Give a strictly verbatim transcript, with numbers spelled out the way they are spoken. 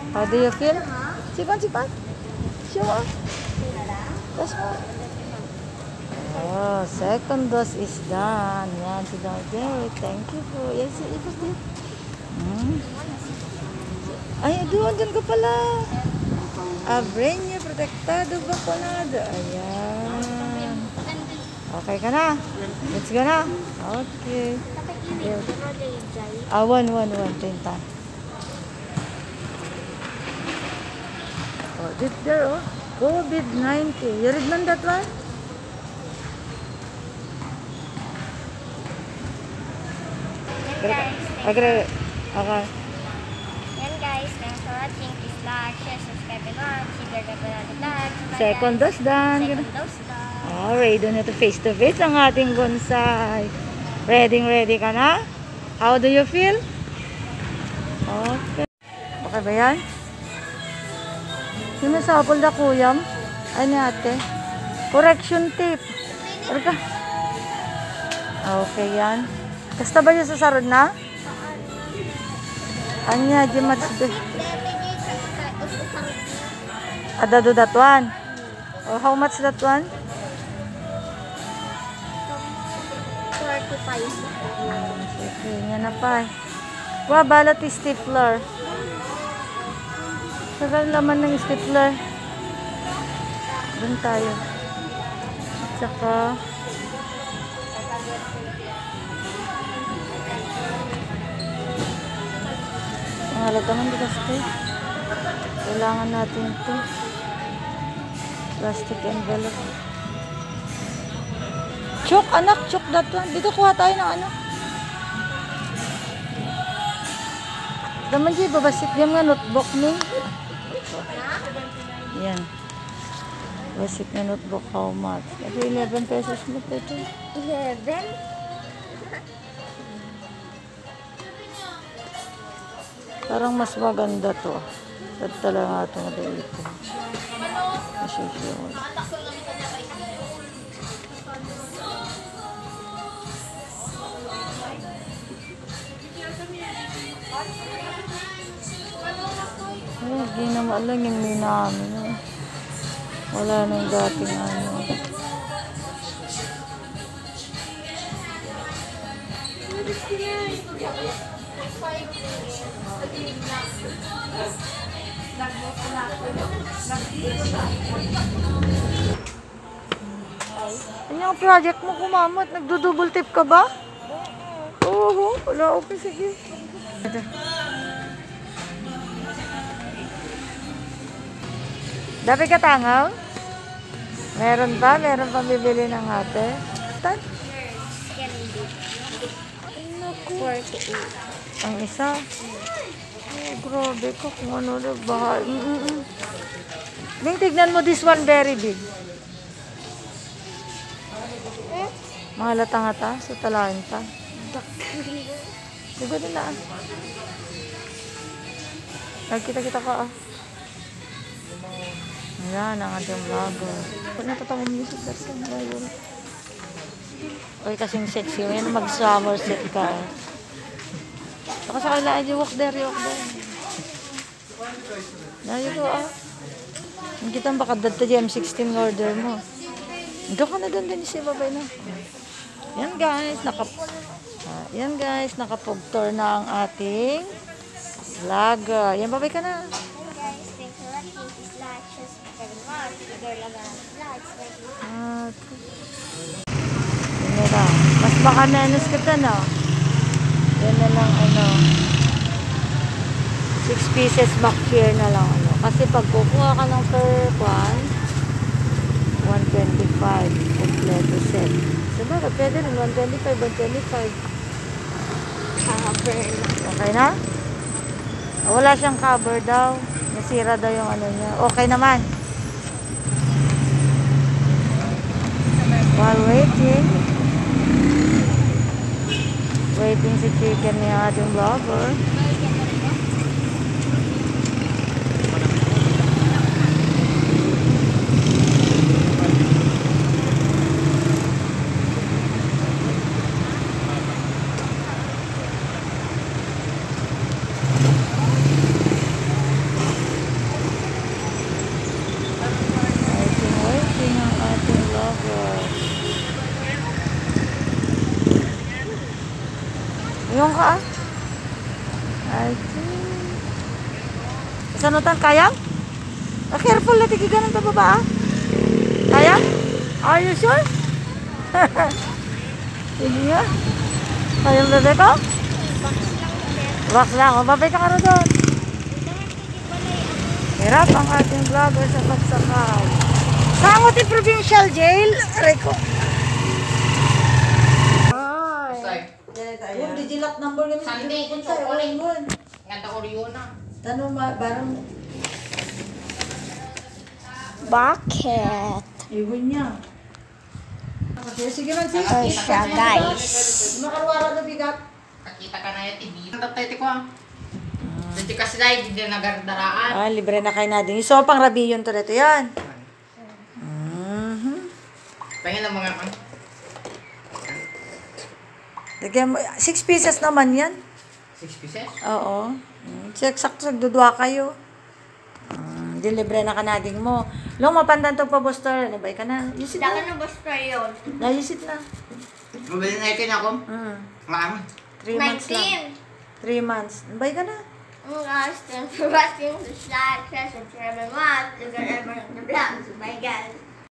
How do you feel? Sipan, sipan. Show off. That's more. Oh, second dose is done. Yan, si Don Jerry. Thank you po. Yan, si Ipos din. Hmm. Ay, doon, doon ka pala. Abrenya, protektado, vacunado. Ayan. Okay ka na? Let's go na. Okay. Ah, one, one, one. Tinta. Oh, this there, oh. COVID nineteen. You read man that one? Guys, Okay. Okay. yan guys, thanks for watching. Please like, share, subscribe, and watch. Share the vlog. Second dose done. Second dose done. Alright, doon na to face to face ang ating bonsai. Ready, ready ka na? How do you feel? Okay. Okay ba yan? Yung nasa apple na kuyam? Ay ni ate. Correction tape. Ano ka? Okay yan. Basta ba yung sasarod na? Anya, di match. Ada do that one. Oh, how much that one? forty-five. Sige, yan na pa. Wa, balot yung stapler. Sagal laman ng stapler. Doon tayo. Tsaka, ang halaga man dito sa kailangan natin ito. Plastic envelope. Chok, anak, chok that one. Dito kuha tayo ng ano. Daman dyan, babasit yan nga notebook ni. Yan. Basit na notebook, how much? Ito eleven pesos mo po ito. eleven? Parang mas maganda to. At talaga ito nga dito. Masisya mo. Ay, hindi na maalang yung may namin. Eh. Wala nang dating ano. Ano yung project mo kumamot? Nagdo-double tip ka ba? Oo, wala. Okay, sige. Ito. Dapat ka tangaw? Meron pa? Meron pa bibili ng ate? Tan? forty-eight. Ang isa? Oh, grabe ka kung ano na bahal. Mm -mm -mm. Bing, tignan mo this one very big. Eh? Mga latang-ata sa talahin pa. Diba din na? Nagkita-kita ka ah. Ayan ang ating vlogger. Natatawang music that's ang vlogger. Oy, kasing sexy. Ayan mag-summer set ka. Saka sa kailangan you walk there, you walk there. There you go ah. Ang kitang baka dad to di M sixteen order mo. Doon ka na doon din si babay na. Yan guys, naka uh, yan guys, nakapag tour na ang ating vlogger. Yan babay ka na. Guys, thanks for watching. Please like, share, subscribe, and watch. Share the vlog. Ah, okay. Yan na. Mas baka menos kita no. Yan na lang ano. six pieces back here na lang ano. Kasi pag kukuha ka ng per one, one twenty-five kompleto set. Sabagay, pwede rin one twenty-five, one twenty-five. Cover. Okay na? Wala siyang cover daw. Nasira daw yung ano niya. Okay naman. While waiting, waiting si chicken ni ating vlogger. Sanutan, kaya? Ah, careful na, tigi ganun pa baba ah. Kaya? Are you sure? Sige nga. Kaya yung bebe ko? Box lang. O, babay ka ka rin doon. Hirap ang ating vlogger sa pagsakay. Sangot yung provincial jail. Aray ko. Ay. Kung digilock number kami. Sunday, Kung ito, sa'yo, uling. uling. Ganda ko rin na. Tanong ma, barang. Bucket. Iwan niya. Sige, sige man, sige. Ay, siya, guys. Makarwara na bigat. Kakita ka na yung T V. Ang tatay ko ah. Dati kasi dahil hindi na nagardaraan. Ah, libre na kayo natin. So, pang rabiyon to dito yan. Mhm. Pahingin ang mga kan. Lagyan mo, six pieces naman yan. Six pieces? Oo. Mm, Check, sakto, sagdudwa kayo. Mm, di libre na kanading mo. Long, mapandan to pa, Buster. Nabay ka na. Yisit Daka na. na basta yun. Nayisit na. Mabili na itin ako. Mm. Maami. Three months lang. nineteen. Three months. Nabay ka na. Oh guys, thanks for watching. Subscribe, share, subscribe, and watch. You can ever the vlog. Bye guys.